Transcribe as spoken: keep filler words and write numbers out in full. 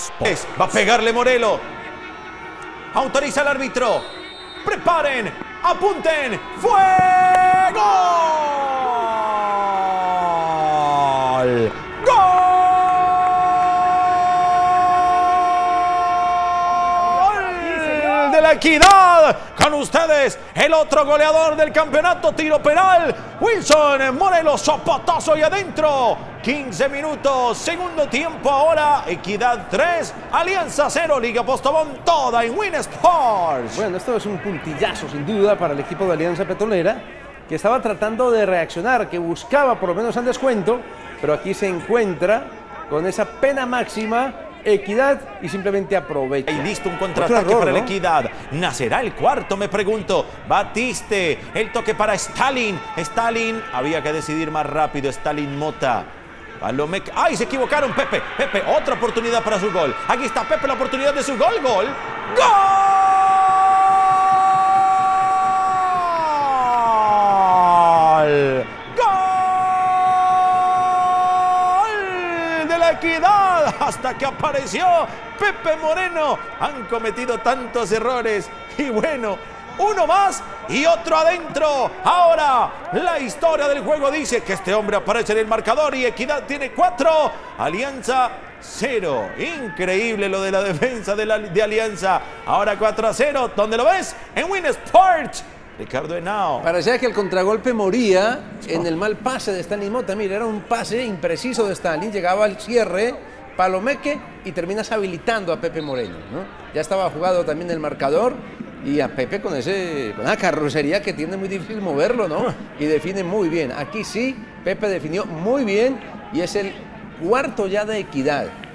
Sports. Va a pegarle Morelo. Autoriza el árbitro. Preparen, apunten. ¡Fuego! ¡Gol! ¡Gol de la Equidad! Con ustedes, el otro goleador del campeonato, tiro penal, Wilson Morelo, zapatazo y adentro. quince minutos, segundo tiempo ahora, Equidad tres, Alianza cero, Liga Postobón toda en Win Sports. Bueno, esto es un puntillazo sin duda para el equipo de Alianza Petrolera, que estaba tratando de reaccionar, que buscaba por lo menos el descuento, pero aquí se encuentra con esa pena máxima Equidad y simplemente aprovecha. Y listo, un contraataque error, para ¿no? la Equidad. ¿Nacerá el cuarto? Me pregunto. Batiste, el toque para Stalin. Stalin, había que decidir más rápido. Stalin Mota. Palomeque. ¡Ay, se equivocaron! Pepe, Pepe, otra oportunidad para su gol. Aquí está Pepe, la oportunidad de su gol. Gol. ¡Gol! ¡Gol de la Equidad! Hasta que apareció Pepe Moreno. Han cometido tantos errores. Y bueno, uno más y otro adentro. Ahora la historia del juego dice que este hombre aparece en el marcador y Equidad tiene cuatro, Alianza cero. Increíble lo de la defensa de, la, de Alianza. Ahora cuatro a cero. ¿Dónde lo ves? En Win Sports. Ricardo Henao. Parecía que el contragolpe moría en el mal pase de Stalin Mota. Mira, era un pase impreciso de Stalin. Llegaba al cierre, Palomeque, y terminas habilitando a Pepe Moreno, ¿no? Ya estaba jugado también el marcador. Y a Pepe con, ese, con esa carrocería que tiene muy difícil moverlo, ¿no? Y define muy bien. Aquí sí, Pepe definió muy bien y es el cuarto ya de Equidad.